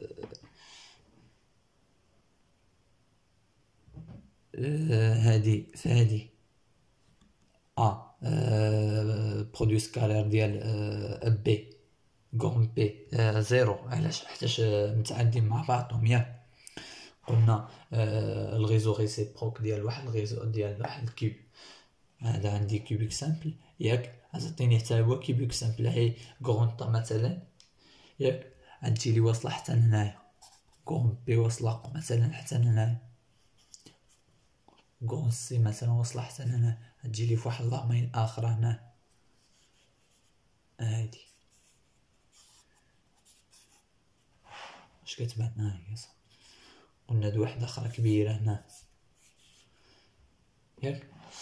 أه هادي في هادي ا أه برودوي سكالر ديال أه بي غون بي أه زيرو. علاش حيتاش متعادين مع بعضهم ياك. قلنا أه الغيزو ريسيبروك ديال واحد الغيزو ديال واحد الكيوب. هذا عندي كيوبيك سامبل ياك غتعطيني حتى هو كيوبيك سامبل. هي غرونطا مثلا ياك غتجي لي واصله حتى لهنايا غون بي واصله مثلا حتى لهنايا غون سي مثلا واصله حتى لهنا غتجي لي فواحد اللامين اخرى هنا هادي واش كتبان. ها هي صح. قلنا هاد واحده اخرى كبيره هنا ياك.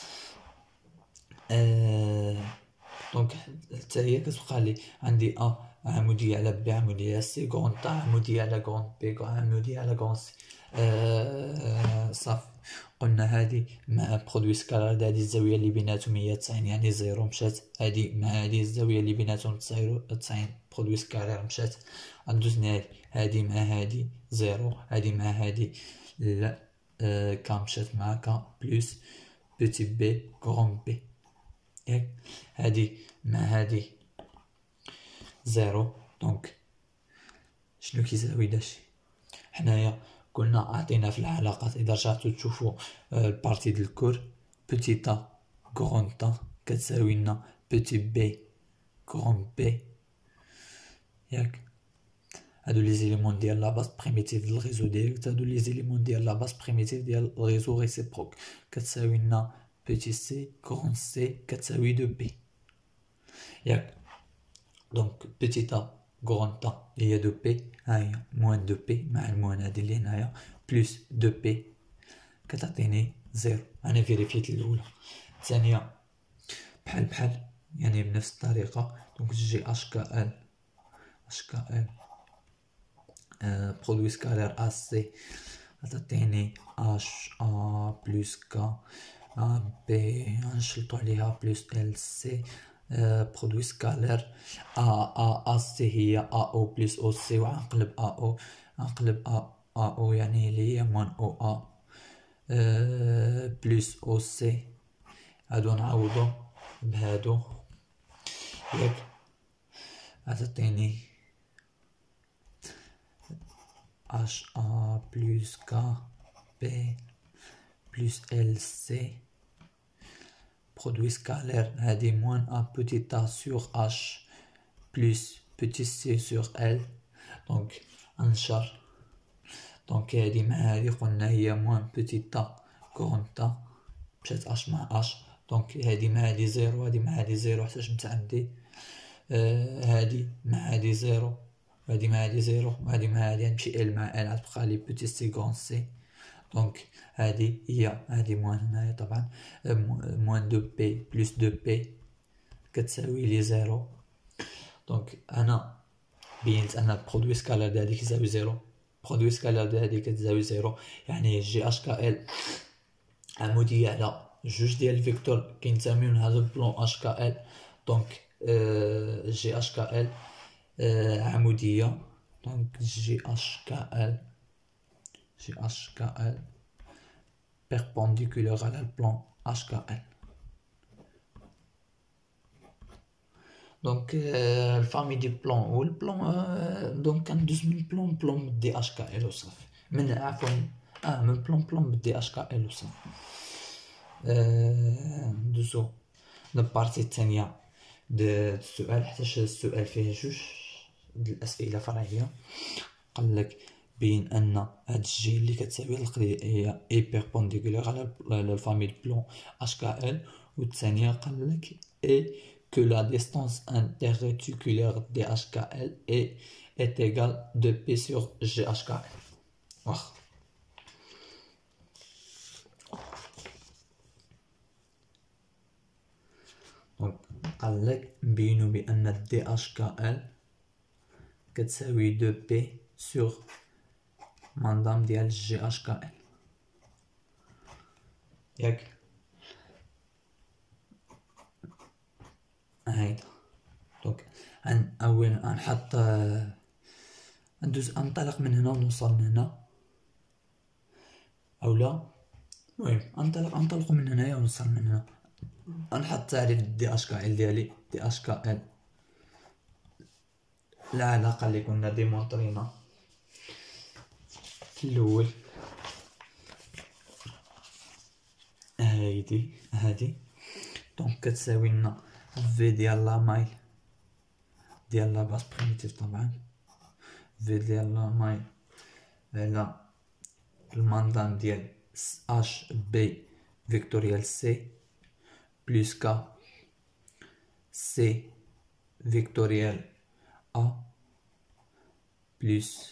أه... دونك حتى هي كتبقى لي عندي ا عموديه على بي عموديه على سي غون طا عموديه على غون بي عموديه على غون سي. أه... صافي. قلنا هادي مع برودوي سكالار هادي الزاوية اللي بيناتهم هي تسعين يعني زيرو مشات، هادي مع هادي الزاوية اللي بيناتهم تسعين برودوي سكالار مشات. غندوز هادي هادي مع هادي زيرو، هادي مع هادي لا آه كا مشات مع كا بلوس بوتي بي كغون بي، ياك هادي مع هادي زيرو. دونك شنو كيساوي داشي؟ حنايا قلنا عطينا في العلاقات اذا رجعتو تشوفو البارتي ديال الكور بوتي تا كغون تا كتساوي لنا بوتي بي كغون بي، ياك هادو لي زيليمون ديال لا باس بريميتيف ديال الريزو ديريكت، هادو لي زيليمون ديال لا باس بريميتيف ديال الريزو ريسيبروك كتساوي لنا بوتي سي كغون سي كتساوي دو بي، ياك دونك بوتي تا كغون تا هي دو بي، ها هي موان دو بي مع الموان هادي اللي هنايا بلوس دو بي كتعطيني زيرو. انا فيريفيت الاولى. الثانيه بحال بحال يعني بنفس الطريقه. دونك جي اش كا ال اش كا ال برودوي سكالير ا سي غتعطيني اش ا بلوس كا ا بي غنشلطو عليها بلوس ال سي برودوي سكالير ا ا ا سي هي ا او بلوس او سي، وغنقلب ا او غنقلب ا ا او يعني اللي هي موان او ا بلوس او سي، هادو نعوضو بهادو ياك غتعطيني اش ا بلوس كا بي بلوس ال سي برودوي سكالير هادي موان ا بوتي تا سور اش بلوس بوتي سي سور ال. دونك غنشر دونك هادي مع هادي قلنا هي موان بوتي تا كغون تا مشات اش مع اش، دونك هادي مع هادي زيرو هادي مع هادي زيرو حتاش متعدي، آه هادي مع هادي زيرو هادي مع هادي زيرو وهادي مع هادي غنمشي ال مع ال غتبقى لي بوتي سي كغون سي. دونك هادي هي هادي موان هنايا طبعا موان دو بي بلوس دو بي كتساوي لي زيرو. دونك انا بينت ان برودوي سكالار ديال هادي كيساوي زيرو، برودوي سكالار ديال هادي كتساوي زيرو، يعني جي اش كا ال عمودية على جوج ديال الفيكتور كينتميو لهذا البلون اش كا ال. دونك آه جي اش كا ال آه عمودية، دونك جي اش كا ال جي اش كا ال بيربونديكولار على البلون اش كا ال. دونك آه الفامي دي بلون والبلون آه دونك كندوز من بلون بلون دي اش كا ال وصافي، من عفوا اه من بلون بلون بدي اش كا ال وصافي. ندوزو للبارتي الثانية د السؤال، حيتاش السؤال فيه جوج د الأسئلة فرعية. قالك بين أن هاد الجي اللي كتساوي القضية هي اي بيربونديكولار على الفامي بلون اش كا ال، والثانية قالك اي que la distance interréticulaire D H K L est, est égale de P sur G H K L. واخا دونك قالك نبينو بأن دي اش كا ال كتساوي دو بي سور مندام ديال جي اش كا ال، ياك هايدا. دونك عن أول غنحط ندوز انطلق من هنا ونوصل لهنا، أولا المهم انطلق انطلق من هنايا ونوصل من هنا. غنحط تعريف دي اش كا ال ديالي، دي اش كا ال العلاقة اللي كنا ديمونطرينا في الأول هايدي هادي، دونك كتساوي لنا في ديال لا ماي ديال لا باس بريميتيف طبعا، في ديال لا ماي على المندام ديال اش بي فيكتوريال سي بلوس كا سي فيكتوريال ا بلوس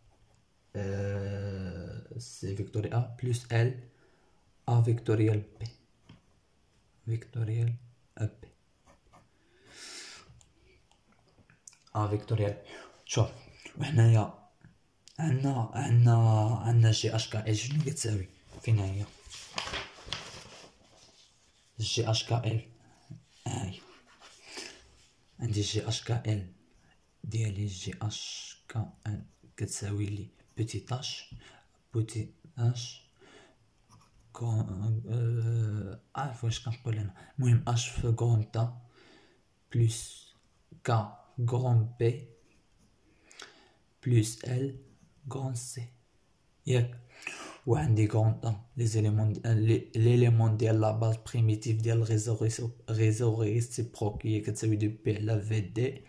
سي فيكتوريال ا بلوس ال ا فيكتوريال بي فيكتوريال بي ا فيكتوريال. شوف وحنايا عندنا عندنا عندنا جي اش كا ال شنو كتساوي؟ فين هي؟ جي اش كا ال. هاي عندي جي اش كا ال ديالي. جي اش كا ال كتساوي لي بوتي اش بوتي اش عارف واش كنقول انا. المهم اش في غون تا بلس كا غون بي بلس ال غون سي ياك. وعندي غون طون لي زيليمون ليليمون ديال لا باز بريميتيف ديال الريزو ريزو ريسيبروك هي كتساوي دو بي على في دي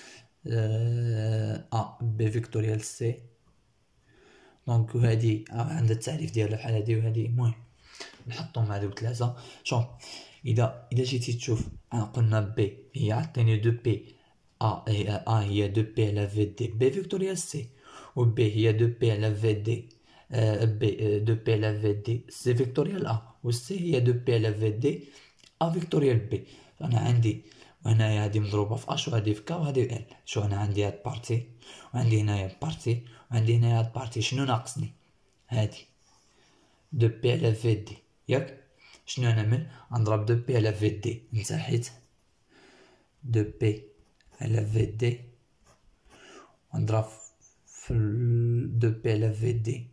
ا بي فيكتوريال سي. دونك هادي عندها التعريف ديالها بحال هادي وهادي. المهم نحطهم هادو ثلاثه. شوف اذا اذا جيتي تشوف قلنا بي هي عطيني دو بي ا هي ا هي دو بي على في دي بي فيكتوريال سي، و بي هي دو بي على في دي بي دو بي على في دي سي فيكتوريال ا، و سي هي دو بي على في دي ا فيكتوريال بي. انا عندي وهنايا هادي مضروبه في اش وهادي في كا وهادي في ال. شو انا عندي هاد بارتي وعندي هنايا بارتي وعندي هنايا هاد بارتي. شنو ناقصني؟ هادي دو بي على في دي ياك. شنو نعمل؟ نضرب دو بي على في دي نتاحيت دو بي على في دي ونضرب في دو بي على في دي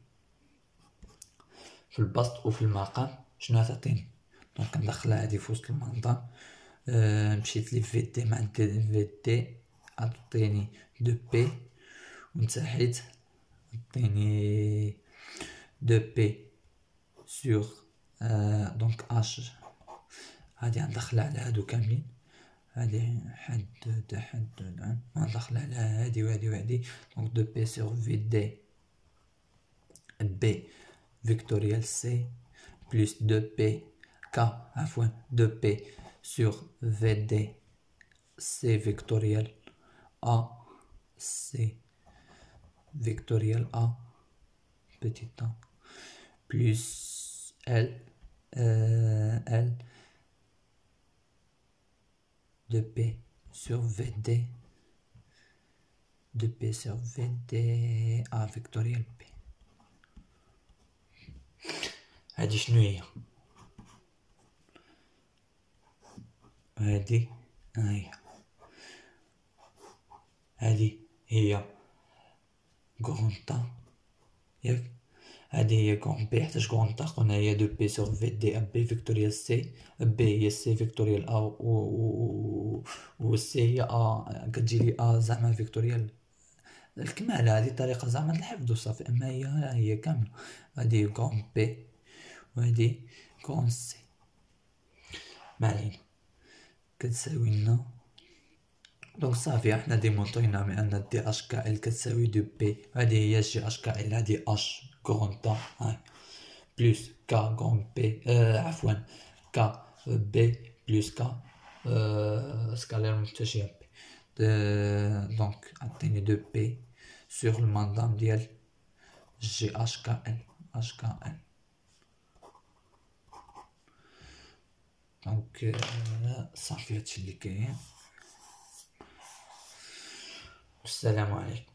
في البسط وفي المقام. شنو تعطيني؟ دونك ندخلها هادي في وسط المنظم. أه مشيت لي في دي مع في دي عطيني دو بي ونتاحيت عطيني دو بي سور أه دونك اش. هادي غندخلها على هادو كاملين. هادي حدد حدد غندخلها على هادي وهادي وهادي. دونك دو بي سور في دي بي فيكتوريال سي بلس دو بي كا عفوا دو بي سور في دي سي فيكتوريال ا سي فيكتوريال ا petit a plus L euh, L de P sur V D de P sur V D A vectoriel P. هادي شنو هي؟ هادي هاهي هادي هي غونطا ياك. هادي هي غون بي حيتاش غونطا قلنا هي دو بي سور في دي ا بي فيكتوريال سي. بي هي سي فيكتوريال ا و و سي هي ا كتجي لي ا زعما فيكتوريال الكمالة. هادي طريقة زعما الحفظ وصافي. اما هي هي كاملة. هادي غون بي وهادي غون سي معلينا كتساوي لنا. دونك صافي حنا ديمونطرينا بان دي اش كا ال كتساوي دو بي. هادي هي جي اش كا ال. هادي اش غونطا هاي بلس كا غون بي آه عفوا كا بي بلس كا آه سكالير متشابه بي. دونك عطيني دو بي سور المنظم ديال جي اش كا ال اش كا ال. دونك صافي هادشي اللي كاين. السلام عليكم.